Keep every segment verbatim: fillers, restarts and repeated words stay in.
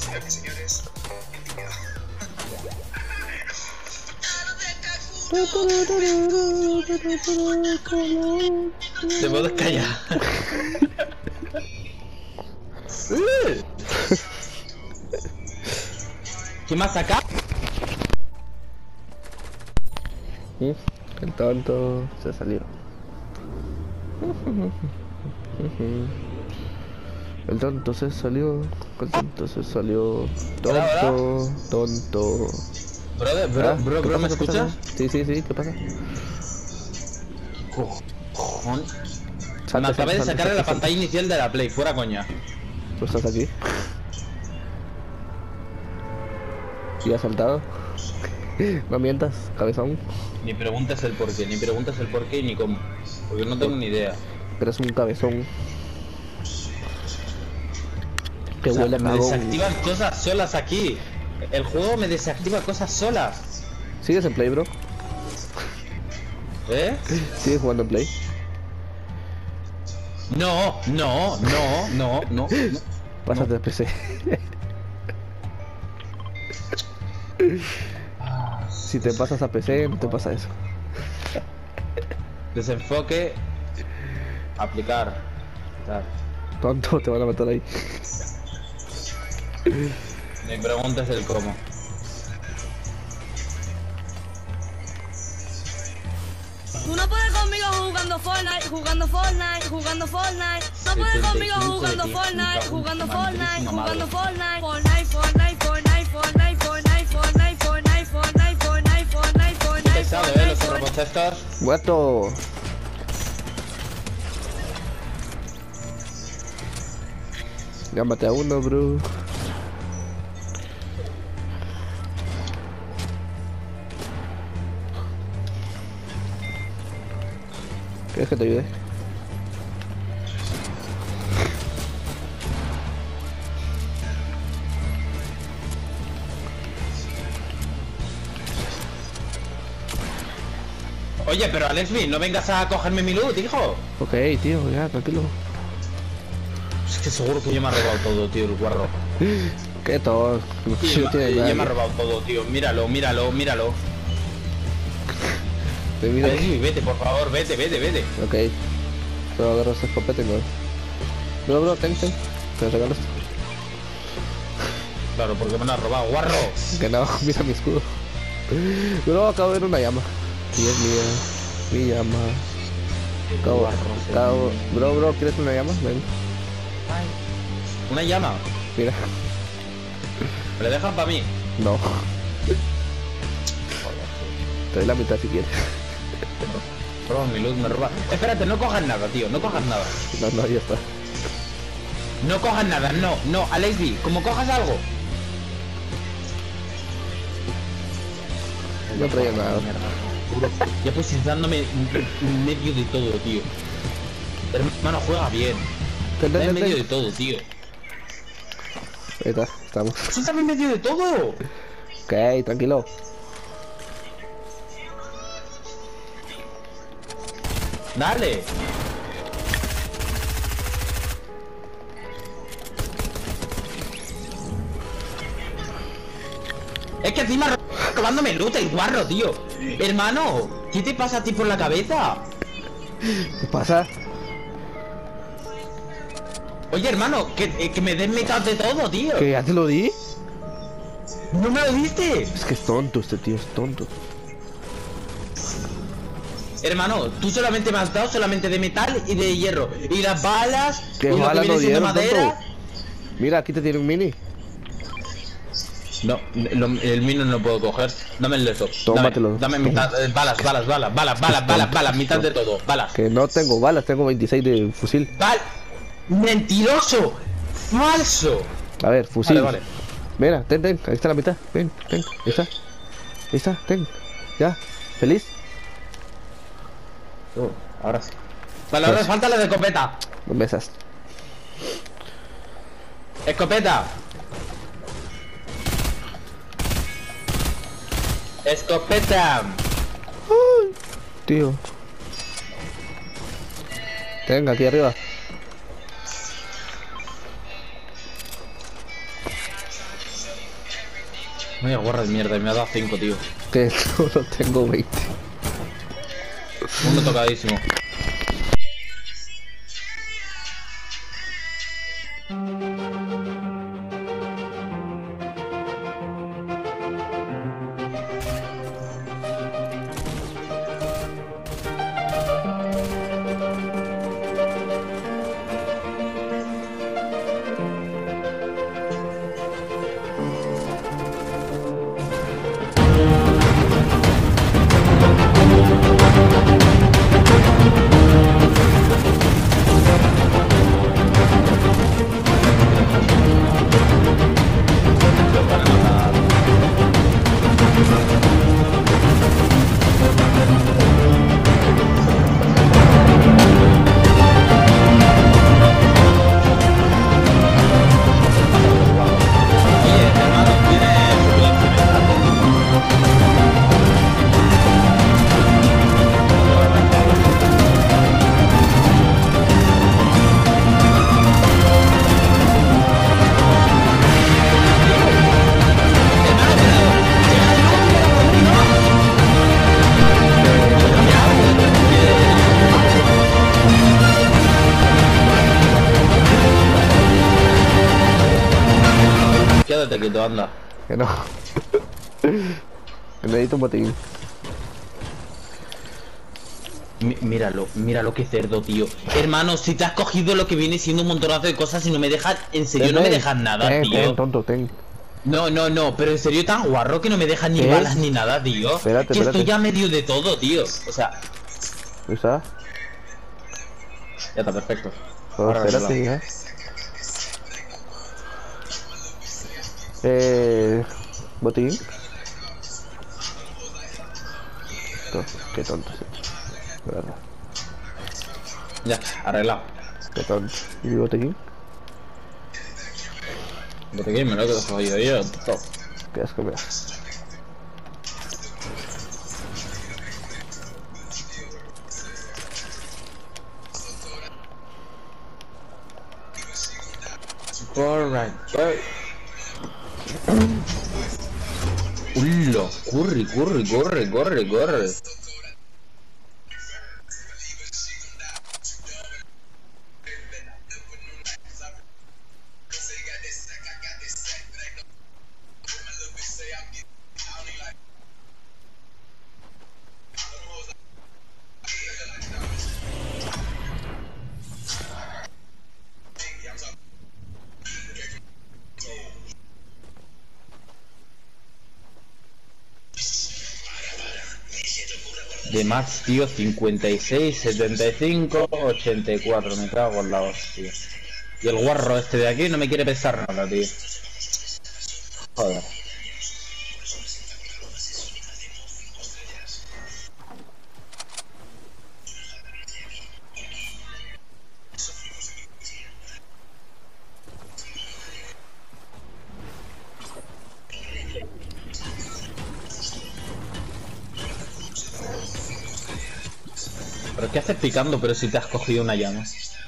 Señoras y señores, ¿Te puedo callar? ¿Quién más saca? El tonto se salió. El tonto se salió. El tonto se salió. Tonto, tonto. Brother, bro, Ah, bro, ¿qué bro, pasa, ¿me qué pasa? escuchas? Sí, sí, sí, ¿qué pasa? Cojón. Salte, Me acabé de salte, sacar de salte, la salte. pantalla inicial de la Play, fuera coña. ¿Tú estás aquí? ¿Y has saltado? No mientas, cabezón. Ni preguntes el porqué, ni preguntes el porqué ni cómo. Porque no tengo ni idea. Eres un cabezón. Que O sea, huele a me cagón. desactivan cosas solas aquí. El juego me desactiva cosas solas. ¿Sigues en Play, bro? ¿Eh? ¿Sigues jugando en Play? No, no, no, no, no. no. Pásate a P C. Si te pasas a P C, no te pasa eso. Desenfoque. Aplicar. Tal. Tonto, te van a matar ahí. Ni preguntes el cómo. Tú no puedes conmigo jugando Fortnite, jugando Fortnite, jugando Fortnite. No puedes conmigo jugando Fortnite, jugando Fortnite, jugando Fortnite. Fortnite, Fortnite, Fortnite, Fortnite, Fortnite, Fortnite, Fortnite, Fortnite, Fortnite, Fortnite, Fortnite. Pesado, eh, los robots estos. Guato. Ya maté a uno, bro. ¿Quieres que te ayude? Oye, pero Alexby, no vengas a cogerme mi loot, hijo. Ok, tío, ya, tranquilo. Es que seguro que ya me ha robado todo, tío, el guarro. ¿Qué todo? No Sí, ya, tiene ya nadie. me ha robado todo, tío. Míralo, míralo, míralo. Te miro. Alexby, vete, por favor, vete, vete, vete. Ok. Pero agarro esta escopeta y no. Bro, bro, ten, ten. Te regalo esto. Claro, porque me lo ha robado, guarro. Que no, mira mi escudo. Bro, acabo de ver una llama. Y es mía. Mi llama. Acabo, acabo. Bro, bro, ¿quieres una llama? Ven. Una llama. Mira. ¿Me la dejan para mí? No. Te doy la mitad si quieres. Roba mi luz, me roba. Espérate, no cojas nada, tío, no cojas nada. No, no, ya está. No cojas nada, no, no, Alexby, como cojas algo. No traía nada. Ya pues dándome en medio de todo, tío. Hermano, juega bien. Ten, Está ten, en ten, medio ten. de todo, tío. Ahí está, estamos. Sí, está en medio de todo. Ok, tranquilo. Dale. Es que encima robándome loot el guarro, tío. Hermano, ¿qué te pasa a ti por la cabeza? ¿Qué pasa? Oye, hermano, que, eh, que me den mitad de todo, tío. ¿Que ya te lo di? ¿No me lo diste? Es que es tonto este tío, es tonto. Hermano, tú solamente me has dado solamente de metal y de hierro. Y las balas, ¿Qué y lo que balas viene no siendo dieron, madera. tonto? Mira, aquí te tiene un mini. No, lo- el mino no lo puedo coger. Dame el de eso. Tómatelo. Dame, dame mitad, eh, balas, balas, balas, balas, balas, balas, balas, mitad de todo, balas. Que no tengo balas, tengo veintiséis de fusil. Val, mentiroso, falso. A ver, fusil. Vale, vale. Mira, ten, ten, ahí está la mitad. Ven, ten, ahí está. Ahí está, ten. Ya, ¿feliz? Oh, ahora sí. Vale, ahora Pues- falta la de escopeta. No besas. Escopeta. Escopeta. Tío. Tenga, aquí arriba. Vaya guarra de mierda, me ha dado cinco, tío. Que solo tengo veinte. Uno tocadísimo. Quédate quieto, anda. Que no. Que necesito un botín. Mi- míralo, míralo qué cerdo, tío. Hermano, si te has cogido lo que viene siendo un montonazo de cosas y no me dejas, en serio Ten, no me ten. dejas nada, Ten, tío. ten, tonto, ten. No, no, no, pero en serio tan guarro que no me dejas ni ¿Qué? balas ni nada, tío. Espérate, que espérate. estoy ya medio de todo, tío. O sea, ¿Está? ya está perfecto. Pero Ahora espérate, arreglado. hija. Eh... Botín. To- Qué tonto, sí. De verdad. Ya, arreglado. Qué tonto. ¿Y mi botín? Botequín, me lo que te has jodido yo, todo. Qué asco me das. Alright, Ullo, corre, corre, corre, corre, corre. De max, tío, cincuenta y seis, setenta y cinco, ochenta y cuatro, me cago en la hostia. Y el guarro este de aquí no me quiere pesar nada, tío. Joder. ¿Pero qué haces picando pero si te has cogido una llama?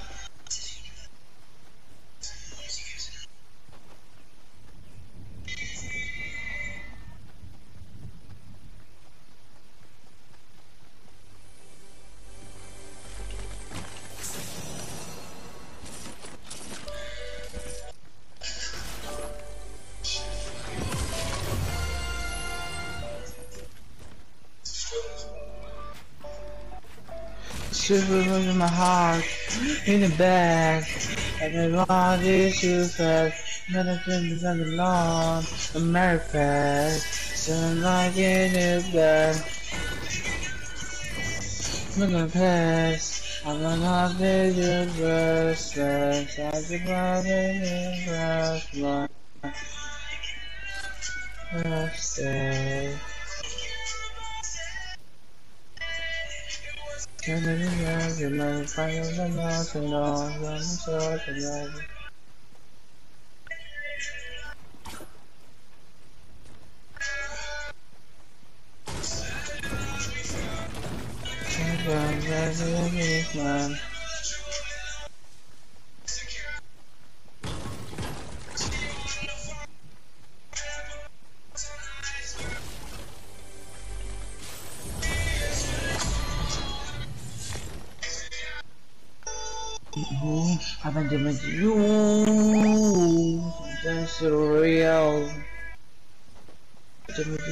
Super in my heart, in the back, and I want this you fast, medicine is on the lawn, America, something like in the back, I'm gonna pass, I'm gonna be your best friend, I'll be running in the last day. And then you have your love, find the mountain, all the sort of love. Man. Haven't you met you? That's surreal. To meet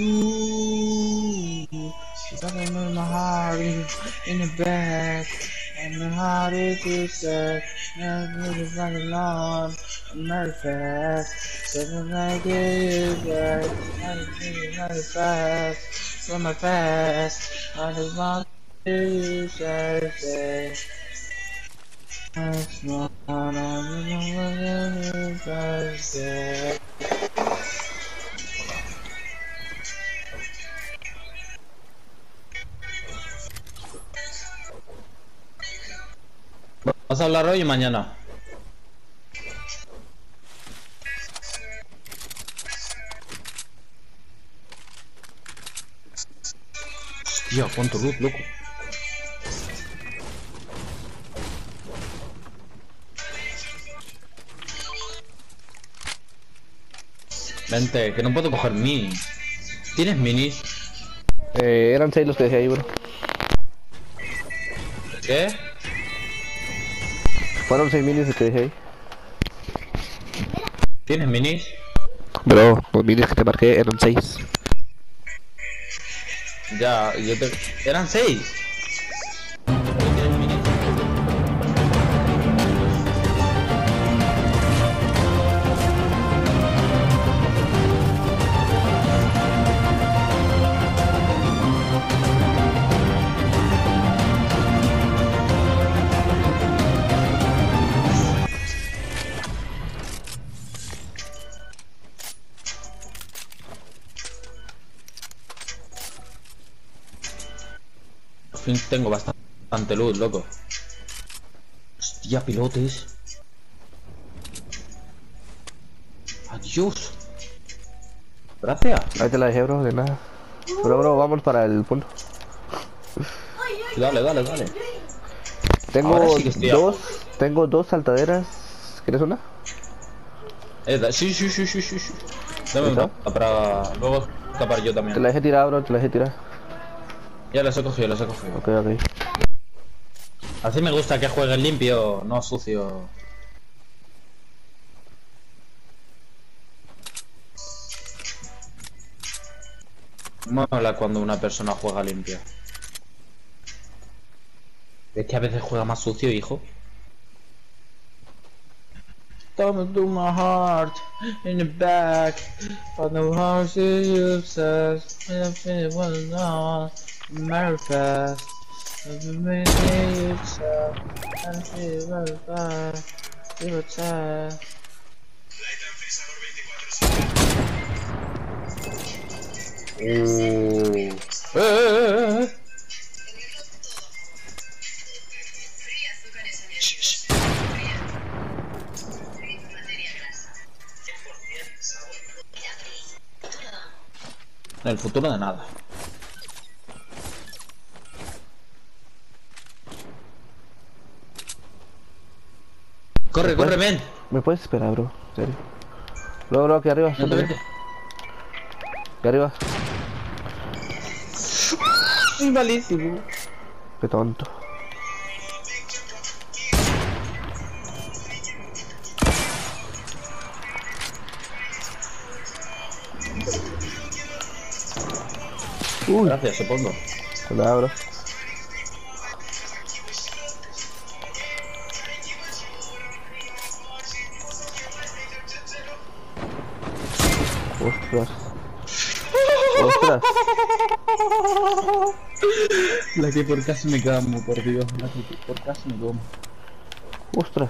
you. Something in my heart, in, in the back. And my heart is too sad. Now it's running along. I'm very fast. Something like it, yeah. I'm very fast. So my fast. I just want to say. That's not what I'm say. ¿Vas a hablar hoy o mañana? Hostia, cuánto luz, loco. Vente, que no puedo coger minis. ¿Tienes minis? Eh, eran seis los que decía ahí, bro. ¿Qué? Fueron seis minis los que dejé ahí. ¿Tienes minis? Bro, los minis que te marqué eran seis. Ya, yo te... ¿Eran seis? ¿Tienes minis? Por fin tengo bastante luz, loco. Hostia, pilotes. Adiós. Gracias. Ahí te la dejé, bro, de nada. Bro, bro, vamos para el punto. Dale, dale, dale. Tengo Ahora sí que estoy a- dos, tengo dos saltaderas. ¿Quieres una? Eh, da- sí, sí, sí, sí, sí, sí. Dame ¿Está? una para luego tapar yo Te también. la dejé tirada, bro, te la dejé tirada. Ya las he cogido, las he cogido. Ok, ok. Así me gusta que jueguen limpio, no sucio. Mola cuando una persona juega limpio. Es que a veces juega más sucio, hijo. Coming through my heart, in the back. But the horse is useless. And I feel it was on. I'm very fast. I've been making it sad. And I feel it very fast. It was sad. Uh. Eh, eh, eh, eh. El futuro de nada. Corre, corre, ven. ¿Me puedes esperar, bro? En serio. Bro, bro, aquí arriba. Vente, vente. Aquí arriba. Soy malísimo. Qué tonto. Uy, Gracias, supongo. nada, bro. Ostras. Ostras. La que por casi me como, por Dios. La que por casi me como. Ostras.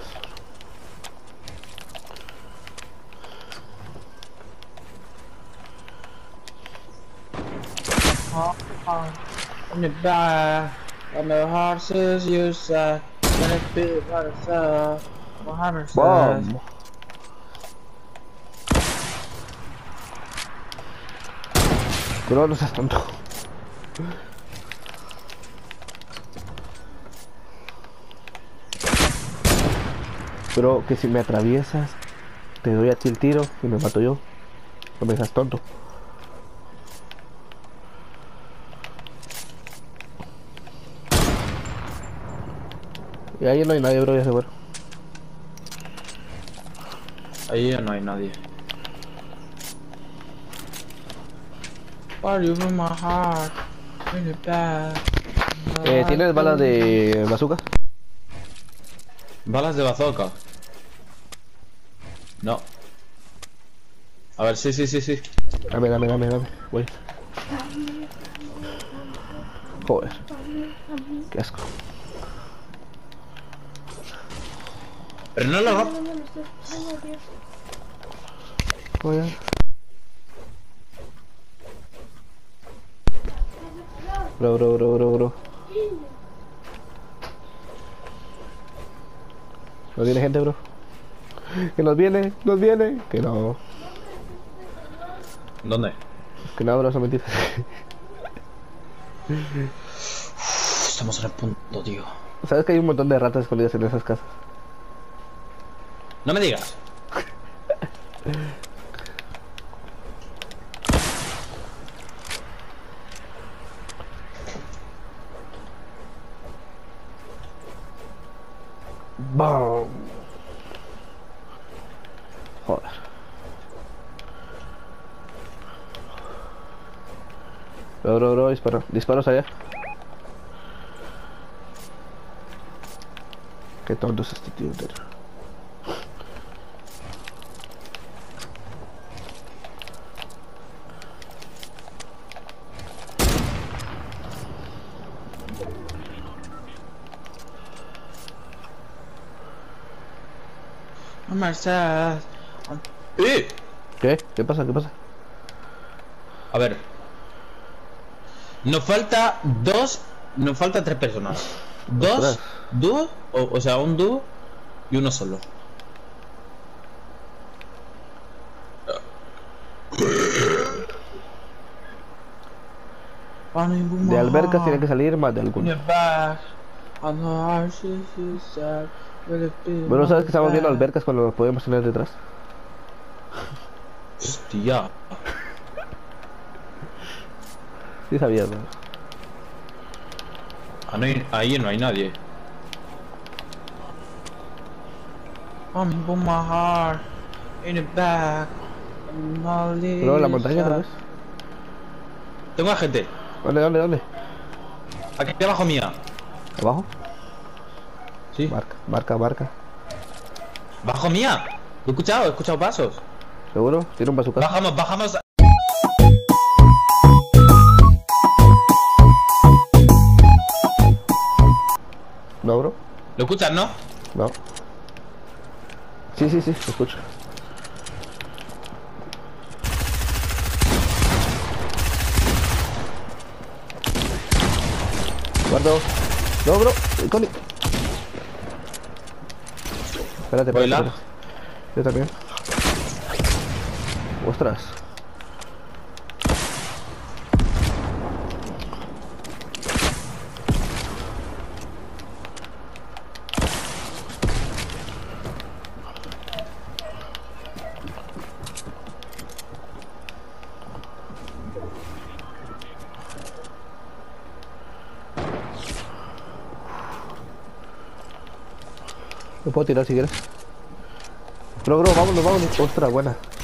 In the back. And the horse is useless. And I feel it was sad. Mohammed says. Bom. Bro, no seas tonto. Bro, que si me atraviesas, te doy a ti el tiro y me mato yo. No me seas tonto. Y ahí no hay nadie, bro, ya se fueron. Ahí ya no hay nadie. Are you in my heart? In the back. Eh, ¿tienes balas de bazooka? ¿Balas de bazooka? No. A ver, sí, sí, sí, sí. Dame, dame, dame, dame. Voy. Joder. Qué asco. Pero no lo hago. Joder. Bro, bro, bro, bro, bro. ¿No viene gente, bro? Que nos viene, nos viene. Que no. ¿Dónde? Que no, bro, son mentiras. Estamos en el punto, tío. ¿Sabes que hay un montón de ratas escondidas en esas casas? No me digas. ¡Bam! Joder. Bro, bro, bro, disparo. Disparos allá. Qué tonto es este tío entero. Mercedes. ¡Eh! ¿Qué? ¿Qué pasa? ¿Qué pasa? A ver. Nos falta dos. Nos falta tres personas. Dos Ostras. dúos, o, o sea, un dúo y uno solo. De albercas tiene que salir más de In alguno. the back. On the arches is sad. Bueno, ¿sabes que estamos viendo albercas cuando nos podemos tener detrás? Hostia. Sí sabías, ¿no? Ah, no hay- ahí no hay nadie. I'm in my heart. In the back. Pero la montaña, ¿no ves? Tengo a gente. ¿Dónde, dónde, dónde? Aquí abajo mía. ¿Abajo? Sí. Marca, marca, marca. Bajo mía. Lo he escuchado, he escuchado pasos. ¿Seguro? ¿Tiene un bazooka? Bajamos, bajamos. ¿No, bro? ¿Lo escuchas, no? No. Sí, sí, sí, lo escucho. Guardo. No, bro. Eh, Connie. Espérate, Voy espérate, la. espérate. Yo también. Ostras. Lo puedo tirar si quieres. Bro, bro, vámonos, vámonos. Ostras, buena.